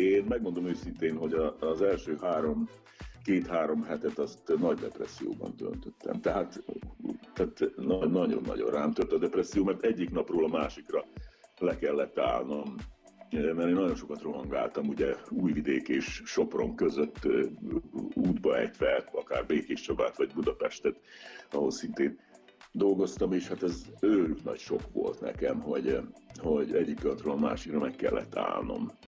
Én megmondom őszintén, hogy az első két-három hetet azt nagy depresszióban töltöttem. Tehát nagyon-nagyon rám tört a depresszió, mert egyik napról a másikra le kellett állnom. Mert én nagyon sokat rohangáltam, ugye Újvidék és Sopron között útba ejtve, akár Békéscsabát vagy Budapestet, ahol szintén dolgoztam, és hát ez őrült nagy sok volt nekem, hogy egyik pillanatról a másikra meg kellett állnom.